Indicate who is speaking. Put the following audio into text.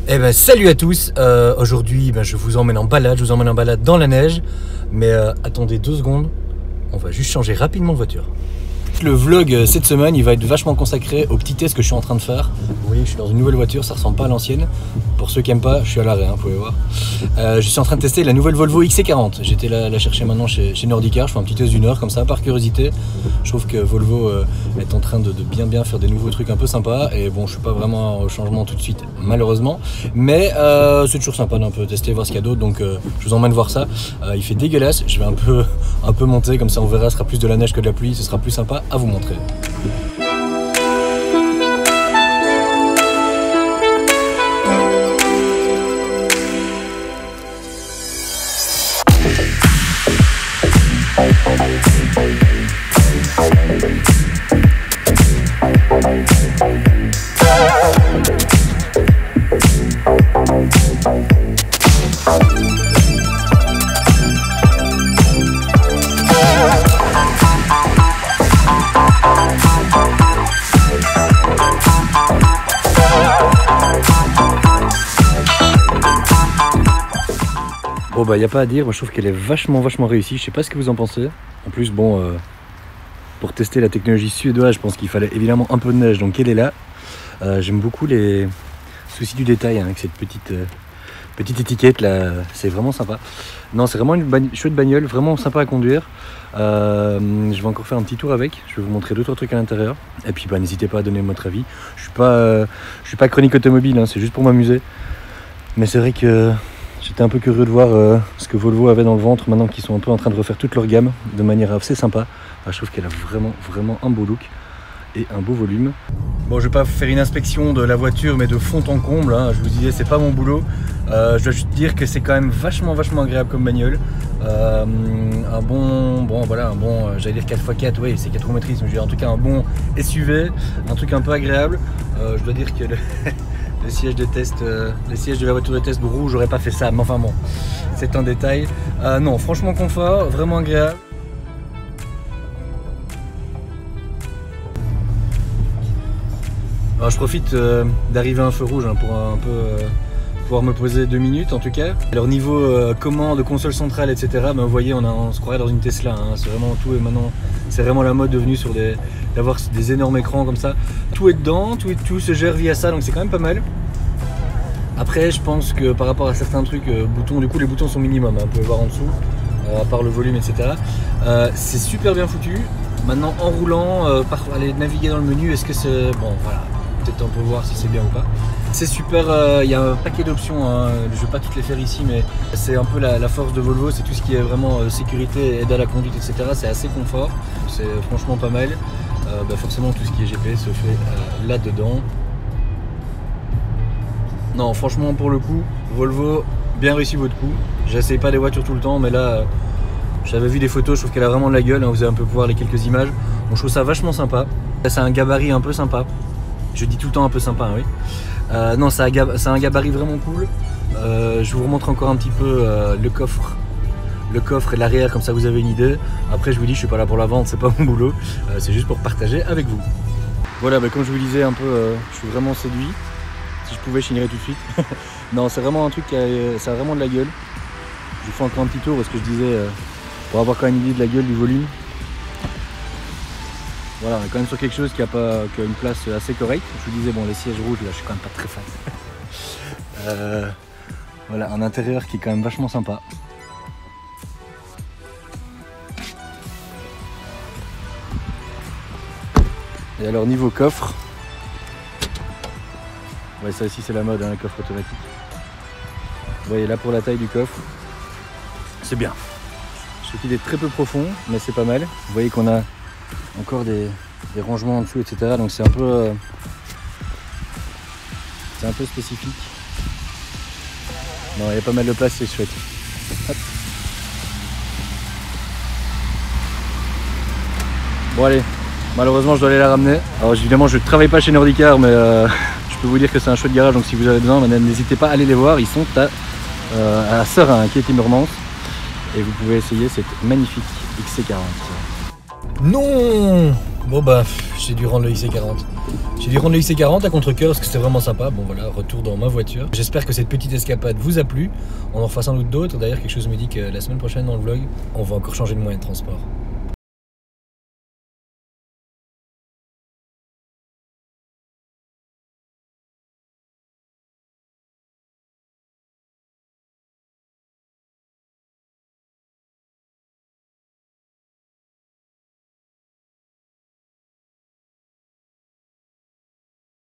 Speaker 1: Eh ben salut à tous, aujourd'hui je vous emmène en balade, dans la neige, mais attendez 2 secondes, on va juste changer rapidement de voiture. Le vlog cette semaine il va être vachement consacré au petit test que je suis en train de faire. Vous voyez que je suis dans une nouvelle voiture, ça ressemble pas à l'ancienne. Pour ceux qui aiment pas, je suis à l'arrêt, vous pouvez voir. Je suis en train de tester la nouvelle Volvo XC40. J'étais la chercher maintenant chez Nordicar, je fais un petit test d'une heure comme ça par curiosité. Je trouve que Volvo est en train de bien faire des nouveaux trucs un peu sympas. Et bon, je suis pas vraiment au changement tout de suite malheureusement. Mais c'est toujours sympa d'un peu tester, voir ce qu'il y a d'autre. Donc je vous emmène voir ça. Il fait dégueulasse, je vais un peu monter comme ça on verra, ce sera plus de la neige que de la pluie, ce sera plus sympa à vous montrer. Bon bah y a pas à dire, moi je trouve qu'elle est vachement réussie, je sais pas ce que vous en pensez. En plus bon, pour tester la technologie suédoise, je pense qu'il fallait évidemment un peu de neige, donc elle est là. J'aime beaucoup les soucis du détail avec cette petite étiquette là, c'est vraiment sympa. Non, c'est vraiment une chouette bagnole, vraiment sympa à conduire. Je vais encore faire un petit tour avec, je vais vous montrer 2-3 trucs à l'intérieur. Et puis bah, n'hésitez pas à donner votre avis. Je suis pas chronique automobile, c'est juste pour m'amuser. Mais c'est vrai que j'étais un peu curieux de voir ce que Volvo avait dans le ventre maintenant qu'ils sont un peu en train de refaire toute leur gamme de manière assez sympa. Je trouve qu'elle a vraiment un beau look et un beau volume. Bon, je vais pas faire une inspection de la voiture mais de fond en comble, je vous disais c'est pas mon boulot. Je dois juste dire que c'est quand même vachement agréable comme bagnole. Un bon, j'allais dire 4x4, oui c'est 4 roues motrices, mais j'ai en tout cas un bon SUV, un truc un peu agréable. Je dois dire que le siège de test, les sièges de la voiture de test rouge, j'aurais pas fait ça, mais enfin bon, c'est un détail. Non, franchement confort, vraiment agréable. Alors je profite d'arriver à un feu rouge pour un peu pouvoir me poser 2 minutes en tout cas. Alors niveau commande, console centrale, etc. Vous voyez, on se croirait dans une Tesla. C'est vraiment tout et maintenant c'est vraiment la mode devenue d'avoir des énormes écrans comme ça. Tout est dedans, tout se gère via ça, donc c'est quand même pas mal. Après, je pense que par rapport à certains trucs, boutons, du coup les boutons sont minimum. Vous pouvez voir en dessous, à part le volume, etc. C'est super bien foutu. Maintenant, en roulant, aller naviguer dans le menu, est-ce que c'est bon, voilà. Peut-être on peut voir si c'est bien ou pas. C'est super, il y a un paquet d'options, je ne vais pas toutes les faire ici, mais c'est un peu la force de Volvo, c'est tout ce qui est vraiment sécurité, aide à la conduite, etc. C'est assez confort, c'est franchement pas mal. Forcément tout ce qui est GPS se fait là-dedans. Non, franchement pour le coup, Volvo, bien réussi votre coup. J'essaye pas des voitures tout le temps, mais là, j'avais vu des photos, je trouve qu'elle a vraiment de la gueule, vous allez un peu voir les quelques images. Bon, je trouve ça vachement sympa. C'est un gabarit un peu sympa. Je dis tout le temps un peu sympa, oui. Non, c'est un gabarit vraiment cool. Je vous remontre encore un petit peu le coffre et l'arrière, comme ça vous avez une idée. Après, je vous dis, je suis pas là pour la vente, c'est pas mon boulot. C'est juste pour partager avec vous. Voilà, comme je vous disais un peu, je suis vraiment séduit. Si je pouvais, je signerais tout de suite. Non, c'est vraiment un truc ça a vraiment de la gueule. Je vous fais encore un petit tour parce que je disais, pour avoir quand même une idée de la gueule, du volume. Voilà, on est quand même sur quelque chose qui a une place assez correcte. Je vous disais, bon, les sièges rouges, là, je suis quand même pas très fan. Voilà, un intérieur qui est quand même vachement sympa. Et alors, niveau coffre, ouais, ça aussi c'est la mode, un coffre automatique. Vous voyez là pour la taille du coffre, c'est bien. Je sais qu'il est très peu profond, mais c'est pas mal. Vous voyez qu'on a encore des rangements en dessous, etc. Donc c'est un peu spécifique. Non, il y a pas mal de place, c'est chouette. Hop. Bon allez, malheureusement je dois aller la ramener. Alors évidemment je ne travaille pas chez Nordicar, mais je peux vous dire que c'est un chouette garage, donc si vous avez besoin, n'hésitez pas à aller les voir. Ils sont à Serein, qui est Timmermans. Et vous pouvez essayer cette magnifique XC40. Non. Bon bah, j'ai dû rendre le IC40. J'ai dû rendre le IC40 à contre-cœur parce que c'était vraiment sympa. Bon voilà, retour dans ma voiture. J'espère que cette petite escapade vous a plu. On en fera sans doute d'autres. D'ailleurs, quelque chose me dit que la semaine prochaine dans le vlog, on va encore changer de moyen de transport.